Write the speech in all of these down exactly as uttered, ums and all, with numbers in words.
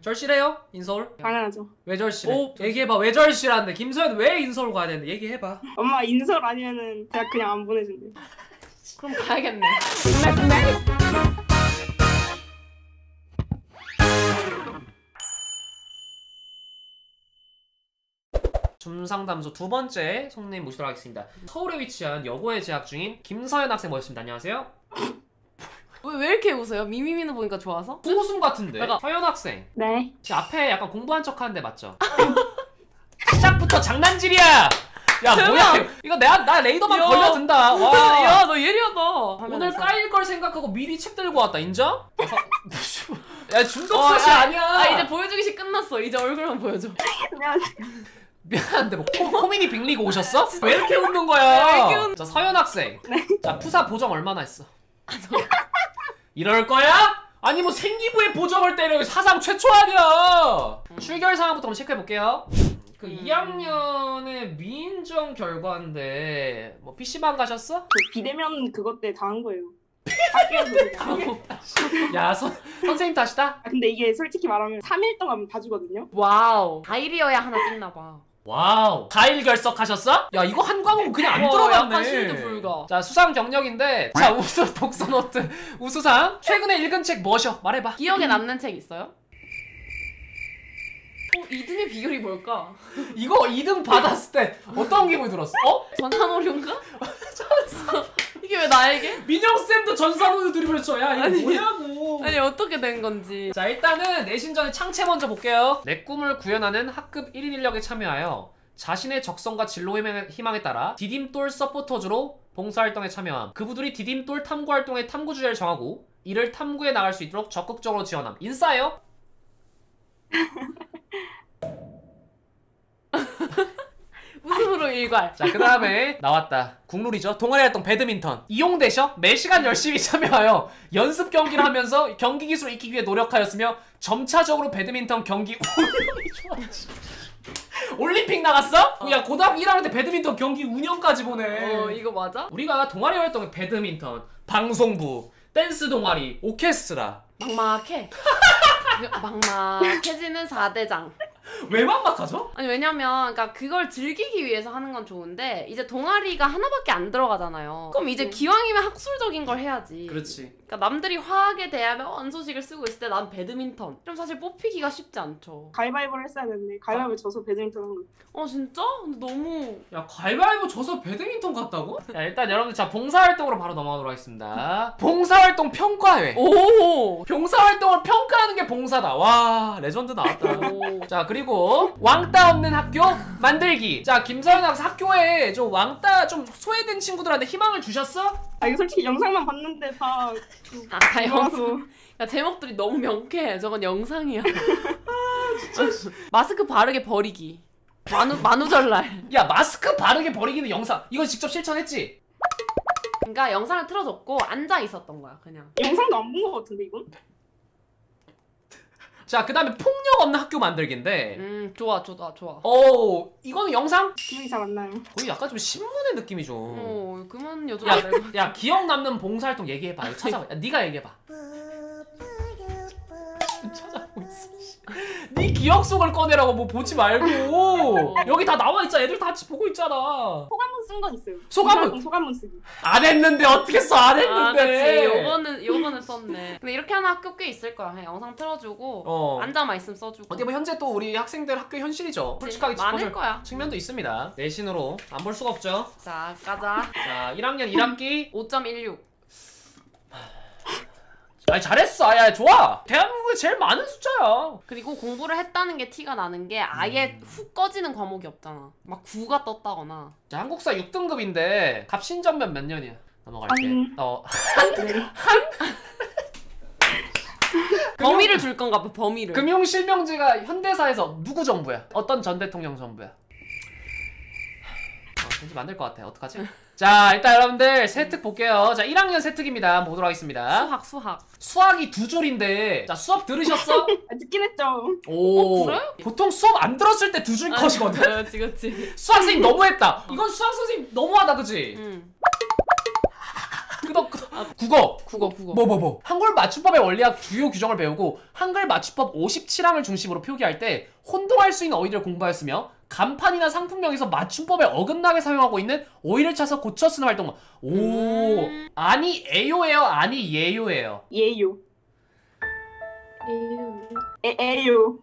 절실해요? 인서울? 당연하죠. 왜 절실해? 오, 얘기해봐. 왜 절실한데? 김서연 왜 인서울 가야 되는데? 얘기해봐. 엄마 인서울 아니면은 제가 그냥 안 보내준대. 그럼 가야겠네. 줌상담소 두 번째 손님 모시도록 하겠습니다. 서울에 위치한 여고에 재학 중인 김서연 학생 모셨습니다. 안녕하세요. 왜, 왜 이렇게 웃어요? 미미미는 보니까 좋아서? 소웃음 같은데? 내가... 서연 학생. 네. 제 앞에 약간 공부한 척 하는데 맞죠? 시작부터 장난질이야! 야 뭐야 이거 내가 나 레이더만 야. 걸려든다. 와. 야 너 예리하다. 오늘 까일 걸 생각하고 미리 책 들고 왔다. 인정? 야 중독 어, 사실 아, 아니야. 아 이제 보여주기 시 끝났어. 이제 얼굴만 보여줘. 안녕하세요. 미안한데 뭐 코, 코미디 빅리그 오셨어? 왜 이렇게 웃는 거야? 왜 이렇게 웃... 자 서연 학생. 네. 자 푸사 보정 얼마나 했어? 이럴 거야? 아니 뭐 생기부에 보정을 때려. 사상 최초 아니야. 음. 출결 상황부터 한번 체크해 볼게요. 그 음. 이 학년의 미인정 결과인데 뭐 피시방 가셨어? 그 비대면 그것 때 다 한 거예요. 야 선, 선생님 탓이다? 아, 근데 이게 솔직히 말하면 삼 일 동안 봐주거든요? 와우. 다일이어야 하나 찍나봐. 와우. 가일 결석하셨어? 야 이거 한 과목은 그냥 안 와, 들어갔네. 약간 실드 불가. 자 수상 경력인데 자 우수 독서노트 우수상 최근에 읽은 책 뭐셔? 말해봐. 기억에 남는 책 있어요? 어? 이 등의 비결이 뭘까? 이거 이 등 받았을 때 어떤 기분이 들었어? 어? 전산오류인가? 전산... 이게 왜 나에게? 민영쌤도 전산오류 드리블 쳐. 야 이거 아니, 뭐냐고. 아니 어떻게 된 건지. 자 일단은 내신 전에 창체 먼저 볼게요. 내 꿈을 구현하는 학급 일 인 인력에 참여하여 자신의 적성과 진로 희망에 따라 디딤돌 서포터즈로 봉사활동에 참여함. 그부들이 디딤돌 탐구활동의 탐구 주제를 정하고 이를 탐구해 나갈 수 있도록 적극적으로 지원함. 인싸예요? 웃음으로 일괄. 자 그 다음에 나왔다. 국룰이죠. 동아리 활동 배드민턴. 이용되셔? 매시간 열심히 참여하여 연습 경기를 하면서 경기 기술을 익히기 위해 노력하였으며 점차적으로 배드민턴 경기 올림픽 나갔어? 어. 야 고등학교 일 학년 때 배드민턴 경기 운영까지 보네. 어 이거 맞아? 우리가 동아리 활동에 배드민턴, 방송부, 댄스 동아리, 오케스트라 막막해. 막막해지는 사 대장. 왜 막막하죠? 아니 왜냐면 그러니까 그걸 즐기기 위해서 하는 건 좋은데 이제 동아리가 하나밖에 안 들어가잖아요. 그럼 이제 기왕이면 학술적인 걸 해야지. 그렇지. 그러니까 남들이 화학에 대하면 원소식을 쓰고 있을 때 난 배드민턴. 좀 사실 뽑히기가 쉽지 않죠. 가위바위보를 했어야 되는데 가위바위보 져서 배드민턴 한 거. 어 진짜? 근데 너무... 야 가위바위보 져서 배드민턴 갔다고? 자 일단 여러분들 자 봉사활동으로 바로 넘어가도록 하겠습니다. 봉사활동 평가회. 오! 봉사활동을 평가하는 게 봉사다. 와 레전드 나왔다. 자 그리고 왕따 없는 학교 만들기. 자 김서연 학생 학교에 좀 왕따 좀 소외된 친구들한테 희망을 주셨어? 아 이거 솔직히 영상만 봤는데 다... 아 다 영상... 야 제목들이 너무 명쾌해. 저건 영상이야. 아 진짜. 마스크 바르게 버리기. 만우, 만우절날. 야 마스크 바르게 버리기는 영상. 이건 직접 실천했지? 그러니까 영상을 틀어줬고 앉아 있었던 거야 그냥. 영상도 안 본 거 같은데 이건? 자 그 다음에 폭력 없는 학교 만들기인데 음 좋아 좋아 좋아. 어 이거는 영상? 기억이 잘 안 나요. 거의 약간 좀 신문의 느낌이 좀. 어 그만 여자. 야, 야 기억 남는 봉사활동 얘기해봐. 이거 찾아봐. 야, 네가 얘기해봐. 찾아보고 있어. 네 기억 속을 꺼내라고 뭐 보지 말고. 여기 다 나와 있잖아. 애들 다 같이 보고 있잖아. 소감문 쓴 건 있어요. 소감문? 소감문 쓰기. 안 했는데 어떻게 써? 안 아, 했는데. 그치. 요거는 요거는 썼네. 근데 이렇게 하는 학교 꽤 있을 거야. 그냥 영상 틀어주고 어. 앉아만 있으면 써주고. 어떻게 보면 현재 또 우리 학생들 학교 현실이죠. 솔직하게 많을 거야. 측면도 있습니다. 내신으로 안 볼 수가 없죠. 자 가자. 자 일 학년 일 학기 오 점 일육. 아니 잘했어. 야 좋아. 대한민국에 제일 많은 숫자야. 그리고 공부를 했다는 게 티가 나는 게 아예 음. 훅 꺼지는 과목이 없잖아. 막 구가 떴다거나. 자 한국사 육 등급인데 갑신전면 몇 년이야? 넘어갈게. 한... 어. 한... 한... 범위를 줄 건가 봐. 범위를. 금융실명제가 현대사에서 누구 정부야? 어떤 전 대통령 정부야? 어, 왠지 만들 것 같아. 어떡하지? 자 일단 여러분들 세특 볼게요. 자 일 학년 세특입니다. 한번 보도록 하겠습니다. 수학 수학. 수학이 두 줄인데 자 수업 들으셨어? 아, 듣긴 했죠. 오. 어, 그래? 보통 수업 안 들었을 때 두 줄 컷이거든? 그렇지 그렇지. 수학 선생님 너무했다. 이건 수학 선생님 너무하다 그지? 응. 끄덕끄덕. 국어. 국어 국어. 뭐 뭐 뭐. 한글 맞춤법의 원리학 주요 규정을 배우고 한글 맞춤법 오십칠 항을 중심으로 표기할 때 혼동할 수 있는 어휘를 공부하였으며 간판이나 상품명에서 맞춤법에 어긋나게 사용하고 있는 어휘를 찾아서 고쳐 쓰는 활동. 오. 음. 아니 에요예요. 아니 예요예요. 예요. 에, 에요.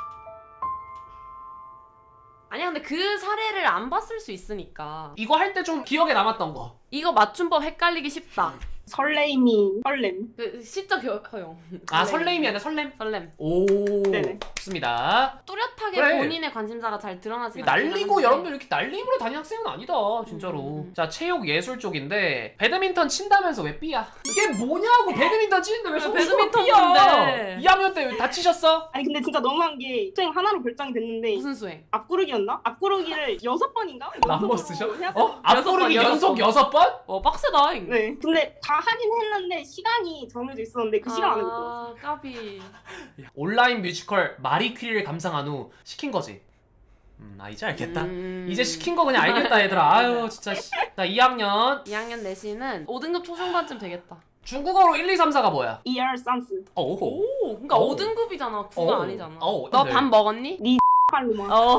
아니야 근데 그 사례를 안 봤을 수 있으니까. 이거 할 때 좀 기억에 남았던 거. 이거 맞춤법 헷갈리기 쉽다. 설레임이 설렘. 그 시적 혀- 허용. 아 설레임이 아니라 설렘? 설렘. 오. 네네. 좋습니다. 뚜렷하게 그래. 본인의 관심사가 잘 드러나지 날리고 여러분들 이렇게 날림으로 다니는 학생은 아니다 진짜로. 음. 자 체육 예술 쪽인데 배드민턴 친다면서 왜 삐야? 이게 뭐냐고. 배드민턴 치는데 왜 선수가 배드민턴 삐야? 건데. 이 학년 때 왜 다치셨어? 아니 근데 진짜 너무한 게 수행 하나로 결정이 됐는데 무슨 수행? 앞구르기였나? 앞구르기를 여섯 번인가? 람버스셔? 연속으로 해야 어? 되나? 앞구르기 여섯 번, 연속 여섯 여섯 번? 어 빡세다 이거. 네. 근데 다 하긴 했는데 시간이 정해져 있었는데 그 시간 안에 못 들었어. 아 까비. 온라인 뮤지컬 마리퀴리를 감상한 후 시킨 거지. 음, 아 이제 알겠다. 음. 이제 시킨 거 그냥 알겠다 얘들아. 아유 진짜. 씨. 자 이 학년 이 학년 내신은 오 등급 초중반쯤 되겠다. 중국어로 일, 이, 삼, 사가 뭐야? 이알 산스 오호. 오, 그러니까 오. 오 등급이잖아. 구가 오. 아니잖아. 오, 너 네. 밥 먹었니? 팔로만. 어.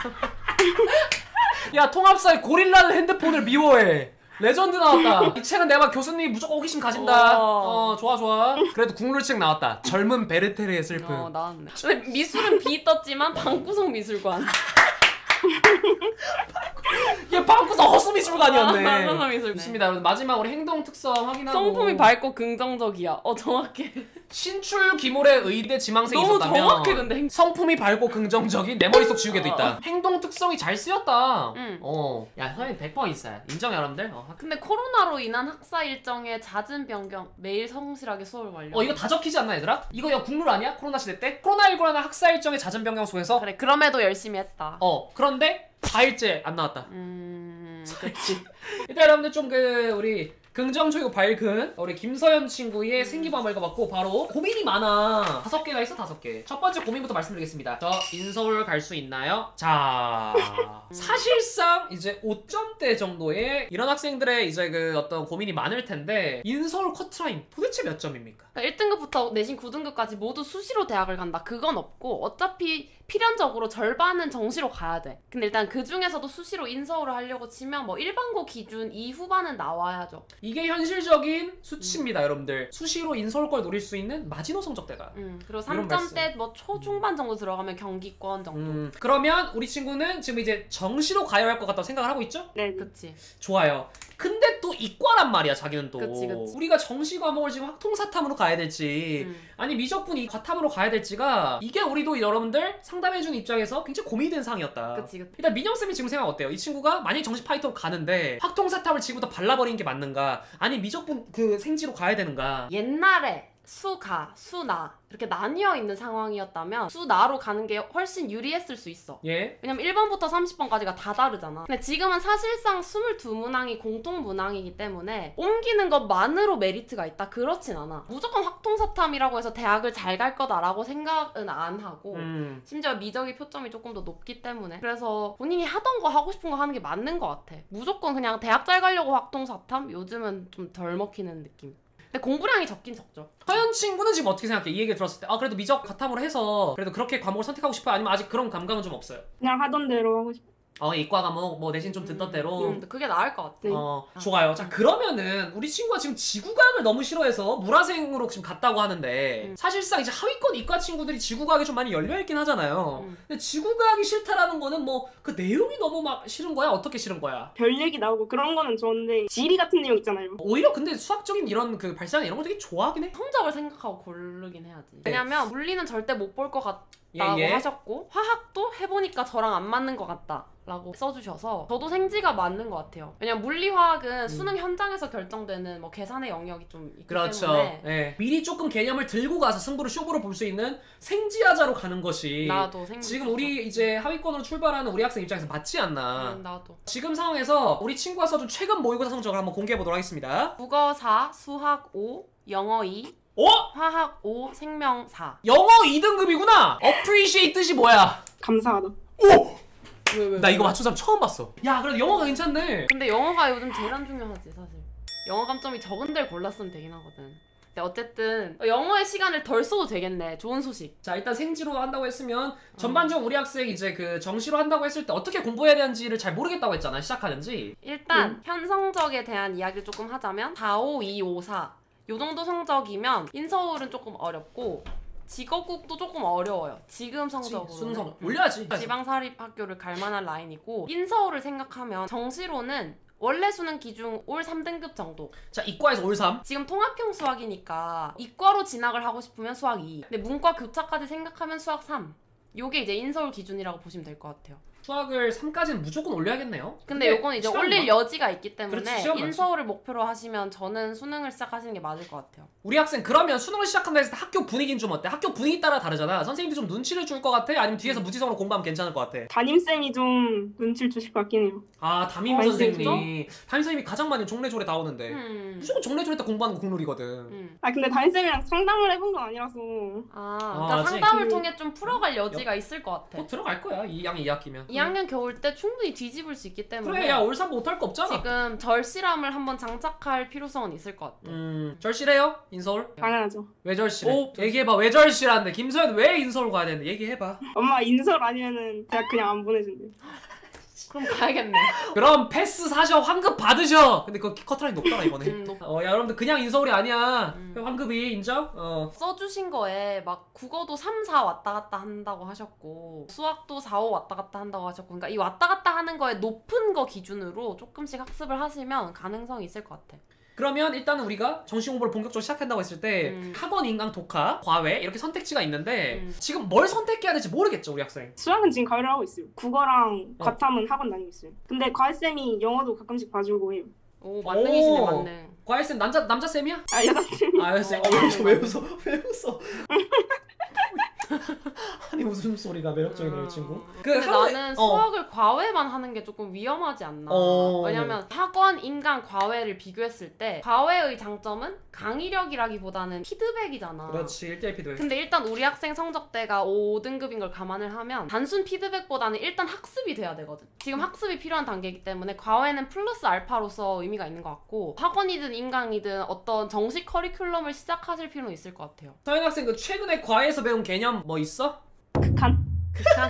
야 통합사의 고릴라는 핸드폰을 미워해. 레전드 나왔다. 이 책은 내가 교수님이 무조건 호기심 가진다. 어. 어 좋아 좋아. 그래도 국룰책 나왔다. 젊은 베르테르의 슬픔. 어 나왔네. 근데 미술은 B 떴지만 방구석 미술관. 얘 방구석 허수미술관이었네. 방구석 미술관. 좋습니다. 여러분 마지막으로 행동 특성 확인하고. 성품이 밝고 긍정적이야. 어 정확해. 신출 기몰의 의대 지망생이 너무 있었다면 정확해 근데. 행... 성품이 밝고 긍정적인 내 머릿속 지우개도 있다. 행동 특성이 잘 쓰였다. 응. 어. 야 선생님 백 퍼센트 있어요. 인정 여러분들. 어, 학- 근데 코로나로 인한 학사 일정의 잦은 변경, 매일 성실하게 수업을 완료. 어 이거 다 적히지 않나 얘들아? 이거 야 국룰 아니야? 코로나 시대 때? 코로나십구라는 학사 일정의 잦은 변경 속에서 그래 그럼에도 열심히 했다. 어 그런데 사 일째 안 나왔다. 음 그치. 일단 여러분들 좀 그 우리 긍정적이고 밝은 우리 김서연 친구의 생기부함을 읽어봤고 바로 고민이 많아. 다섯 개가 있어 다섯 개. 첫 번째 고민부터 말씀드리겠습니다. 저 인서울 갈 수 있나요? 자 사실상 이제 오 점대 정도의 이런 학생들의 이제 그 어떤 고민이 많을 텐데 인서울 커트라인 도대체 몇 점입니까? 그러니까 일 등급부터 내신 구 등급까지 모두 수시로 대학을 간다. 그건 없고 어차피 필연적으로 절반은 정시로 가야 돼. 근데 일단 그 중에서도 수시로 인서울을 하려고 치면 뭐 일반고 기준 이 후반은 나와야죠. 이게 현실적인 수치입니다 여러분들. 수시로 인서울 걸 노릴 수 있는 마지노 성적대다. 음, 그리고 이런 삼 점대 뭐 초중반 정도 들어가면 경기권 정도. 음, 그러면 우리 친구는 지금 이제 정시로 가야 할 것 같다고 생각을 하고 있죠? 네. 그치. 좋아요. 근데 또 이과란 말이야 자기는 또. 그치, 그치. 우리가 정시 과목을 지금 학통사탐으로 가야 될지 음. 아니 미적분 이 과탐으로 가야 될지가 이게 우리도 여러분들 상담해주는 입장에서 굉장히 고민이 된 사항이었다. 그치, 그치. 일단 민영쌤이 지금 생각 어때요? 이 친구가 만약에 정시 파이터로 가는데 학통사탐을 지금부터 발라버리는 게 맞는가? 아니 미적분 그 생지로 가야 되는가? 옛날에 수가, 수나 이렇게 나뉘어 있는 상황이었다면 수나로 가는 게 훨씬 유리했을 수 있어. 예? 왜냐면 일 번부터 삼십 번까지가 다 다르잖아. 근데 지금은 사실상 이십이 문항이 공통 문항이기 때문에 옮기는 것만으로 메리트가 있다? 그렇진 않아. 무조건 확통사탐이라고 해서 대학을 잘 갈 거다라고 생각은 안 하고 음. 심지어 미적의 표점이 조금 더 높기 때문에 그래서 본인이 하던 거 하고 싶은 거 하는 게 맞는 것 같아. 무조건 그냥 대학 잘 가려고 확통사탐? 요즘은 좀 덜 먹히는 느낌. 근데 공부량이 적긴 적죠. 서연 친구는 지금 어떻게 생각해? 이 얘기 들었을 때 아 그래도 미적 과탐으로 해서 그래도 그렇게 과목을 선택하고 싶어요? 아니면 아직 그런 감각은 좀 없어요? 그냥 하던 대로 하고 싶어. 어 이과 과목 뭐 내신 좀 듣던 대로 음, 그게 나을 것 같아. 어 아. 좋아요. 자 그러면은 우리 친구가 지금 지구과학을 너무 싫어해서 물화생으로 지금 갔다고 하는데 음. 사실상 이제 하위권 이과 친구들이 지구과학에 좀 많이 열려있긴 하잖아요. 음. 근데 지구과학이 싫다라는 거는 뭐 그 내용이 너무 막 싫은 거야? 어떻게 싫은 거야? 별 얘기 나오고 그런 거는 좋은데 지리 같은 내용 있잖아요. 오히려 근데 수학적인 이런 그 발상 이런 거 되게 좋아하긴 해. 성적을 생각하고 고르긴 해야지. 네. 왜냐면 물리는 절대 못 볼 것 같다고 예, 예. 하셨고 화학도 해보니까 저랑 안 맞는 것 같다 라고 써주셔서 저도 생지가 맞는 것 같아요. 왜냐면 물리화학은 수능 현장에서 결정되는 뭐 계산의 영역이 좀 있기 그렇죠. 때문에 예. 미리 조금 개념을 들고 가서 승부를 쇼부로 볼 수 있는 생지하자로 가는 것이 나도 생지 지금 우리 이제 하위권으로 출발하는 우리 학생 입장에서 맞지 않나. 음, 나도 지금 상황에서 우리 친구가 써준 최근 모의고사 성적을 한번 공개해 보도록 하겠습니다. 국어 사, 수학 오, 영어 이, 어? 화학 오, 생명 사. 영어 이 등급이구나. appreciate 뜻이 뭐야? 감사하다. 오! 왜, 왜, 나 왜? 이거 맞춘 사람 처음 봤어. 야, 그래도 영어가 괜찮네. 근데 영어가 요즘 제일 안 중요하지 사실. 영어 감점이 적은 데를 골랐으면 되긴 하거든. 근데 어쨌든 영어의 시간을 덜 써도 되겠네. 좋은 소식. 자, 일단 생지로 한다고 했으면 전반적으로 우리 학생 이제 그 정시로 한다고 했을 때 어떻게 공부해야 되는지를 잘 모르겠다고 했잖아. 시작하는지. 일단 음. 편성적에 대한 이야기를 조금 하자면 사, 오, 이, 오, 사 요 정도 성적이면 인서울은 조금 어렵고 직업국도 조금 어려워요. 지금 성적으로. 순서 올려야지. 지방사립학교를 갈 만한 라인이고 인서울을 생각하면 정시로는 원래 수능 기준 올 삼 등급 정도. 자, 이과에서 올 삼. 지금 통합형 수학이니까 이과로 진학을 하고 싶으면 수학 이. 근데 문과 교차까지 생각하면 수학 삼. 요게 이제 인서울 기준이라고 보시면 될 것 같아요. 수학을 삼까지는 무조건 올려야겠네요. 근데 요건 이제 올릴 여지가 있기 때문에 그렇지, 시험 인서울을 목표로 하시면 저는 수능을 시작하시는 게 맞을 것 같아요. 우리 학생 그러면 수능을 시작한다 했을 때 학교 분위기는 좀 어때? 학교 분위기 따라 다르잖아. 선생님도 좀 눈치를 줄 것 같아? 아니면 뒤에서 무지성으로 공부하면 괜찮을 것 같아? 담임쌤이 좀 눈치를 주실 것 같긴 해요. 아, 담임 아, 선생님. 진짜? 담임 선생님이 가장 많이 종래조래 다 오는데 음. 무조건 종래조래 때 공부하는 거 국룰이거든. 음. 아 근데 담임쌤이랑 상담을 해본 건 아니라서. 아, 아, 그러니까 아직 상담을 그- 통해 좀 풀어갈 여지가 있을 것 같아. 곧 들어갈 거야. 이 학년 이 학기면. 이 학년 겨울 때 충분히 뒤집을 수 있기 때문에 그래, 야, 올 삼 못할 거 없잖아. 지금 절실함을 한번 장착할 필요성은 있을 것 같아. 음, 절실해요? 인서울? 당연하죠. 왜 절실해? 오, 얘기해봐. 왜 절실한데? 김서연 왜 인서울 가야 되는데? 얘기해봐. 엄마 인설 아니면은 대학 그냥 안 보내준대. 그럼 가야겠네. 그럼 패스 사셔. 환급 받으셔. 근데 그거 커트라인 높더라 이번에. 음, 높- 어, 야, 여러분들 그냥 인서울이 아니야. 음. 환급이 인정? 어. 써주신 거에 막 국어도 삼, 사 왔다 갔다 한다고 하셨고 수학도 사, 오 왔다 갔다 한다고 하셨고 그러니까 이 왔다 갔다 하는 거에 높은 거 기준으로 조금씩 학습을 하시면 가능성이 있을 것 같아. 그러면 일단은 우리가 정시 공부를 본격적으로 시작한다고 했을 때 음. 학원, 인강, 독학, 과외 이렇게 선택지가 있는데 음. 지금 뭘 선택해야 될지 모르겠죠, 우리 학생. 수학은 지금 과외를 하고 있어요. 국어랑 어. 과탐은 학원 다니고 있어요. 근데 과외쌤이 영어도 가끔씩 봐주고 해요. 오 만능이시네 오. 만능. 과외쌤 남자 남자 쌤이야? 아 여자쌤이. 아, 여쌤. 어, 어, 왜 웃어? 왜 맞네. 웃어? 왜 웃어? 아니 웃음 소리가 매력적이네, 이 친구. 그 근데 학원- 나는 어. 수학을 과외만 하는 게 조금 위험하지 않나. 어. 왜냐면 학원, 인강, 과외를 비교했을 때 과외의 장점은 강의력이라기보다는 피드백이잖아. 그렇지, 일 대일 피드백. 근데 일단 우리 학생 성적대가 오 등급인 걸 감안을 하면 단순 피드백보다는 일단 학습이 돼야 되거든. 지금 학습이 필요한 단계이기 때문에 과외는 플러스 알파로서 의미가 있는 것 같고 학원이든 인강이든 어떤 정식 커리큘럼을 시작하실 필요는 있을 것 같아요. 서현 학생 그 최근에 과외에서 배운 개념 뭐 있어? 극한. 극한.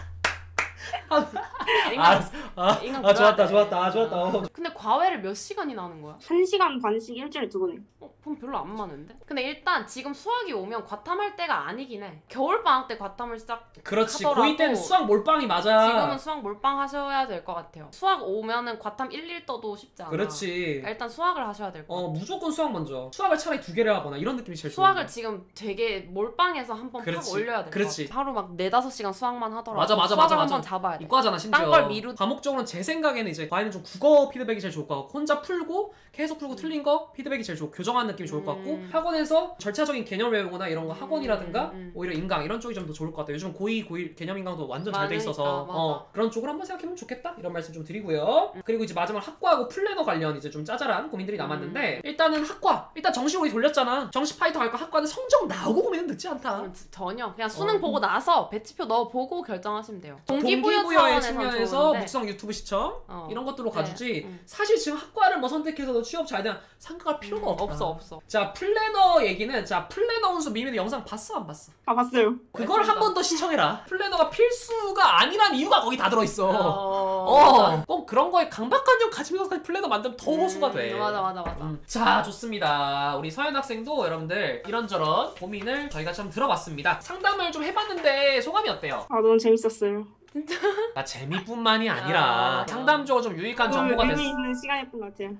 인강, 알았어. 아, 인강 아 들어야 좋았다, 돼. 좋았다, 아 좋았다. 어. 근데 과외를 몇 시간이나 하는 거야? 한 시간 반씩 일주일에 두 번 해요. 어, 그럼 별로 안 많은데? 근데 일단 지금 수학이 오면 과탐할 때가 아니긴 해. 겨울방학 때 과탐을 시작 그렇지, 하더라도 고이 때는 수학 몰빵이 맞아. 지금은 수학 몰빵 하셔야 될 것 같아요. 수학 오면은 과탐 일, 일 떠도 쉽지 않아. 그렇지. 그러니까 일단 수학을 하셔야 될 것 같아요. 어, 무조건 수학 먼저. 수학을 차라리 두 개를 하거나 이런 느낌이 제일 좋은데. 수학을 지금 되게 몰빵해서 한번 팍 그렇지. 올려야 될 것 그렇지. 같아. 하루 막 네다섯 시간 수학만 하더라도 맞아, 맞아, 수학을 맞아, 한번 맞아. 잡아야 돼. 이과잖아 심지어. 딴걸 미루- 과목적으로는 제 생각에는 이제 과외는 좀 국어 피드백이 제일 좋을 것 같고 혼자 풀고 계속 풀고 틀린 거 피드백이 제일 좋고 교정하는 느낌이 좋을 것 같고 음. 학원에서 절차적인 개념 외우거나 이런 거 학원이라든가 음, 음. 오히려 인강 이런 쪽이 좀 더 좋을 것 같아요. 요즘 고이 고일 개념 인강도 완전 잘 돼 많으니까, 있어서 맞아. 어, 그런 쪽으로 한번 생각해보면 좋겠다 이런 말씀 좀 드리고요. 그리고 이제 마지막 학과하고 플래너 관련 이제 좀 짜잘한 고민들이 남았는데 일단은 학과 일단 정시 우리 돌렸잖아. 정시 파이터 갈까 학과는 성적 나오고 고민은 늦지 않다. 그럼 지- 전혀 그냥 수능 어. 보고 나서 배치표 넣어 보고 결정하시면 돼요. 동기부여 동기부여의 차원에선 측면에서 좋은데. 묵성 유튜브 시청 어. 이런 것들로 네. 가주지 음. 사실 지금 학과를 뭐 선택해서 너 취업 잘 되나 생각할 필요가 음, 없다. 없어 없어. 자 플래너 얘기는 자 플래너 운수 미미는 영상 봤어 안 봤어? 아 봤어요. 그걸 한 번 더 시청해라. 플래너가 필수가 아니란 이유가 거기 다 들어있어. 어, 어, 꼭 그런 거에 강박관념 가지면서 플래너 만들면 더 호수가 돼. 음, 맞아 맞아 맞아. 음. 자 좋습니다. 우리 서현 학생도 여러분들 이런저런 고민을 저희가 좀 들어봤습니다. 상담을 좀 해봤는데 소감이 어때요? 아 너무 재밌었어요. 아, 재미뿐만이 아니라 아. 상담적으로 좀 유익한 너무 정보가 됐어. 의미 있는 시간이었던 것 같아요.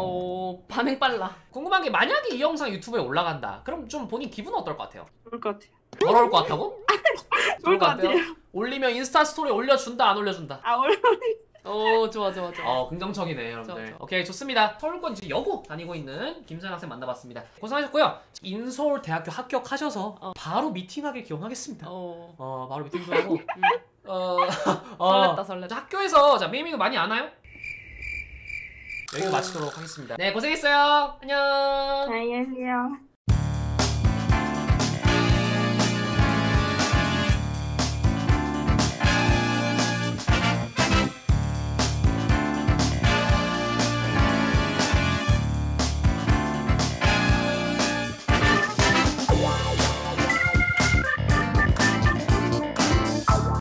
오 반응 빨라. 궁금한 게 만약에 이 영상 유튜브에 올라간다. 그럼 좀 본인 기분은 어떨 것 같아요? 좋을 것 같아요. 더러울 것 같다고? 좋을 것 같아요? 같아요. 올리면 인스타 스토리 올려준다 안 올려준다? 아 원래 오 좋아 좋아 좋아. 어 긍정적이네 여러분들. 좋아, 좋아. 오케이 좋습니다. 서울권 이제 여고 다니고 있는 김서현 학생 만나봤습니다. 고생하셨고요. 인서울 대학교 합격하셔서 어. 바로 미팅하길 기원하겠습니다. 어. 어 바로 미팅 좀 하고 음. 어, 설렜다 자, 설렜다. 학교에서 자 미미도 많이 안 와요? 여기서 마치도록 하겠습니다. 네 고생했어요. 안녕. 안녕히 계세요.